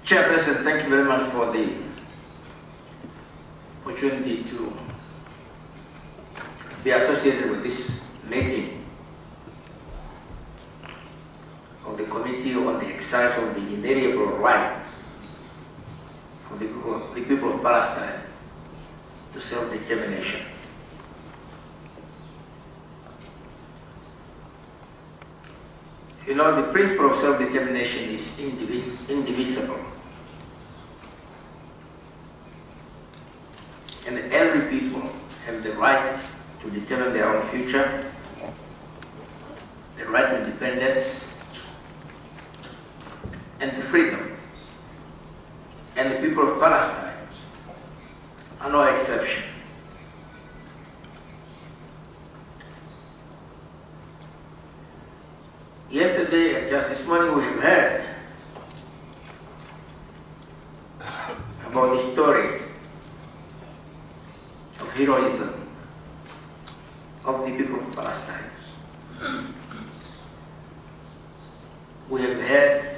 Chairperson, thank you very much for the opportunity to be associated with this meeting of the Committee on the Exercise of the Inalienable Rights of the people of Palestine to self-determination. You know, the principle of self-determination is indivisible. And every people have the right to determine their own future, the right to independence, and to freedom. And the people of Palestine are no exception. Yesterday and just this morning we have heard about the story of heroism of the people of Palestine. We have heard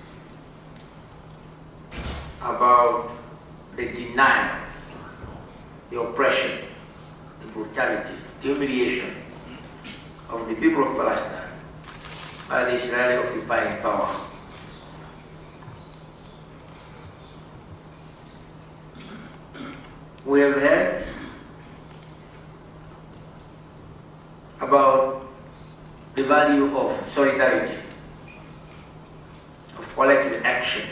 about the denial, the oppression, the brutality, the humiliation of the people of Palestine by the Israeli occupying power. We have heard about the value of solidarity, of collective action,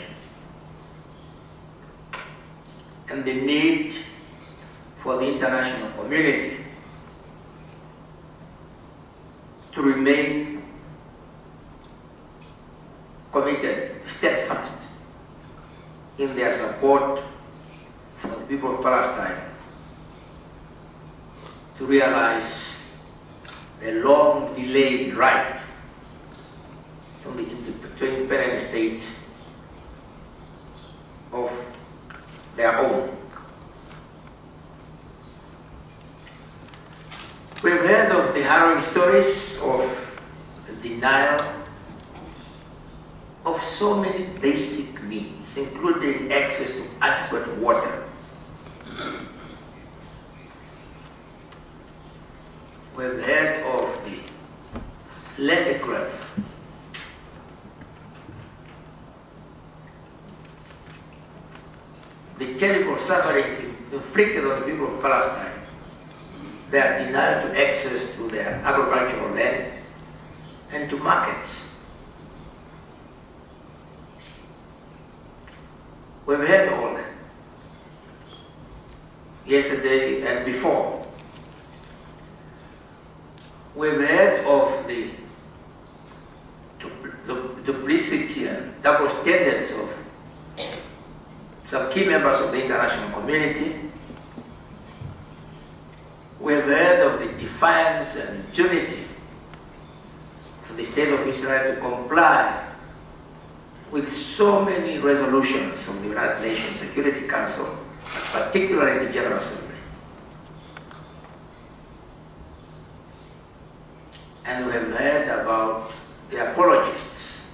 and the need for the international community to remain committed, steadfast in their support for the people of Palestine to realize the long-delayed right to independent state of their own. We've heard of the harrowing stories of the denial of so many basic needs, including access to adequate water. We've heard of the land grab, the terrible suffering inflicted on the people of Palestine, their denial to access to their agricultural land and to markets. We've heard all that yesterday and before. We've heard of the duplicity and double standards of some key members of the international community. We've heard of the defiance and impunity for the state of Israel to comply with so many resolutions of the United Nations Security Council, particularly the General Assembly. And we have heard about the apologists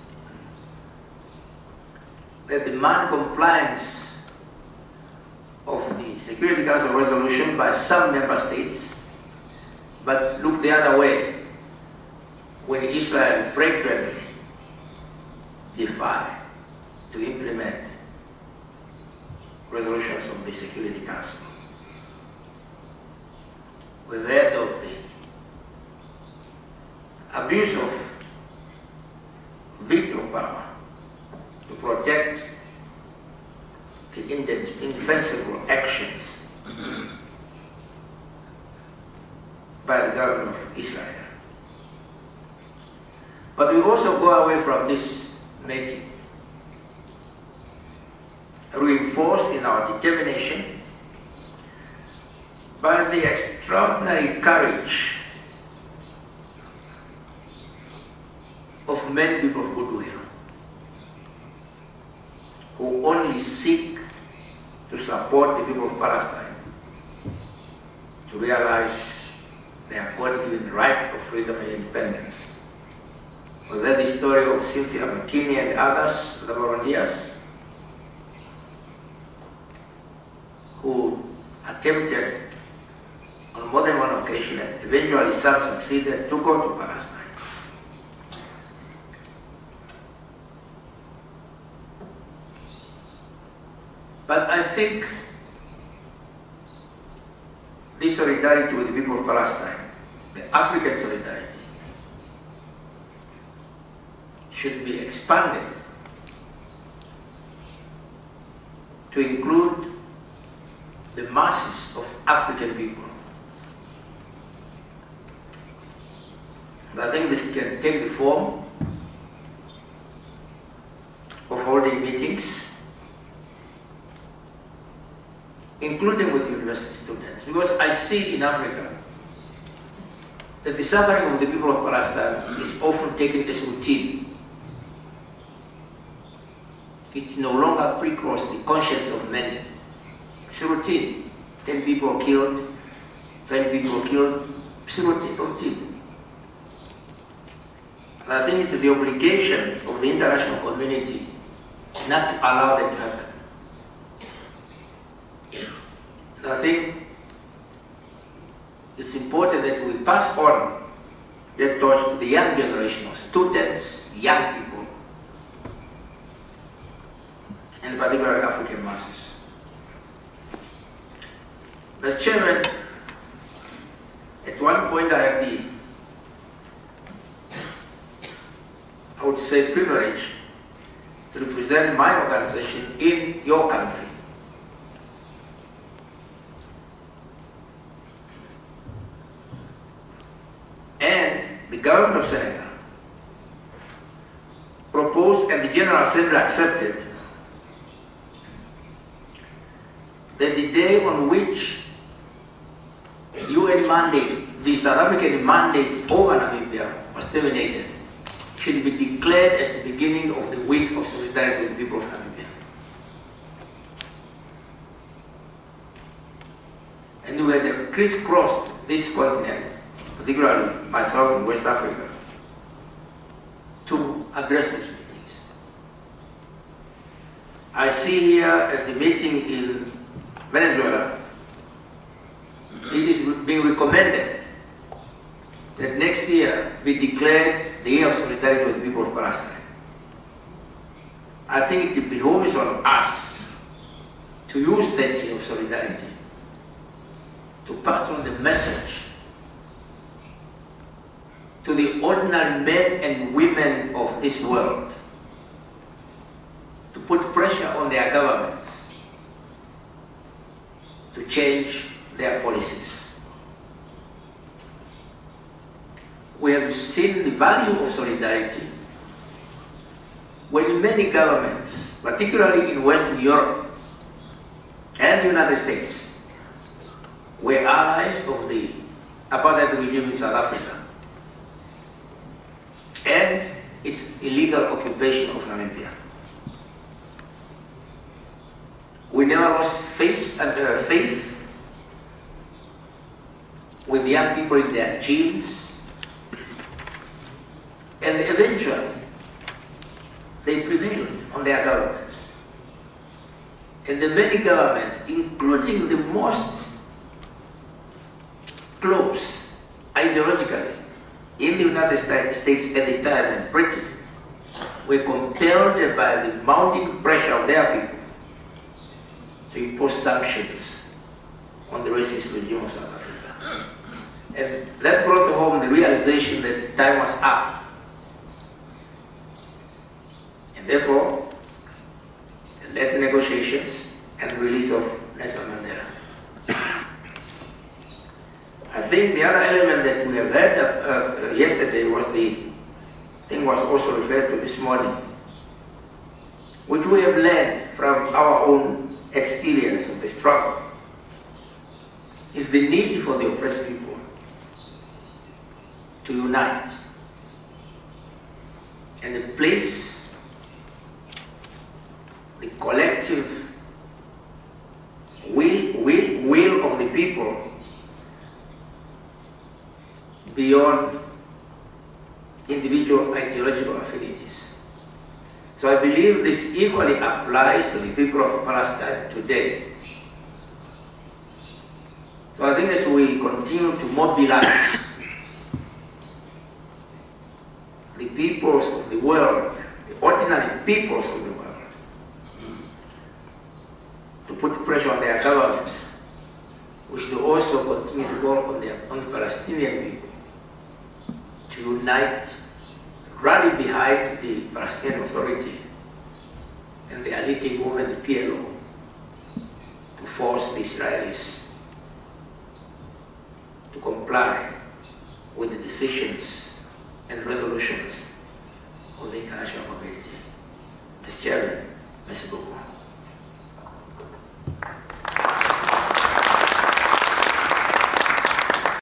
that demand compliance of the Security Council resolution by some member states, but look the other way when Israel frequently defy to implement resolutions of the Security Council. We've heard of the abuse of veto power to protect the indefensible actions by the government of Israel. But we also go away from this meeting reinforced in our determination by the extraordinary courage of many people of goodwill who only seek to support the people of Palestine to realize their God-given right of freedom and independence. Was that the story of Cynthia McKinney and others, the volunteers? attempted on more than one occasion, and eventually some succeeded to go to Palestine. But I think this solidarity with the people of Palestine, the African solidarity, should be expanded to include the masses of African people. And I think this can take the form of holding meetings, including with university students, because I see in Africa that the suffering of the people of Palestine is often taken as routine. It no longer pre-crosses the conscience of many. It's a routine. 10 people are killed, 20 people are killed. It's a routine. And I think it's the obligation of the international community not to allow that to happen. And I think it's important that we pass on that torch to the young generation of students, young people, and particularly African masses. Mr. Chairman, at one point I had the, I would say, privilege to represent my organization in your country. And the government of Senegal proposed, and the General Assembly accepted, that the day on which UN mandate, the South African mandate over Namibia was terminated, should be declared as the beginning of the week of solidarity with the people of Namibia. And we had crisscrossed this continent, particularly myself in West Africa, to address those meetings. I see here at the meeting in Venezuela, it is being recommended that next year be declared the year of solidarity with the people of Palestine. I think it behoves on us to use that year of solidarity to pass on the message to the ordinary men and women of this world, to put pressure on their governments to change their policies. We have seen the value of solidarity when many governments, particularly in Western Europe and the United States, were allies of the apartheid regime in South Africa and its illegal occupation of Namibia. We never lost faith with young people in their genes, and eventually they prevailed on their governments. And the many governments, including the most close ideologically in the United States at the time and Britain, were compelled by the mounting pressure of their people to impose sanctions on the racist regime of South Africa. And that brought home the realization that the time was up. And therefore, it led to negotiations and the release of Nelson Mandela. I think the other element that we have heard yesterday was the thing was also referred to this morning, which we have learned from our own experience of the struggle, is the need for the oppressed people to unite and to place the collective will of the people beyond individual ideological affinities. So I believe this equally applies to the people of Palestine today. So I think as we continue to mobilize the peoples of the world, the ordinary peoples of the world, to put pressure on their governments, we should also continue to call on the Palestinian people to unite, rally behind the Palestinian Authority and the elite movement, the PLO, to force the Israelis to comply with the decisions and resolutions of the international community. Mr. Chairman,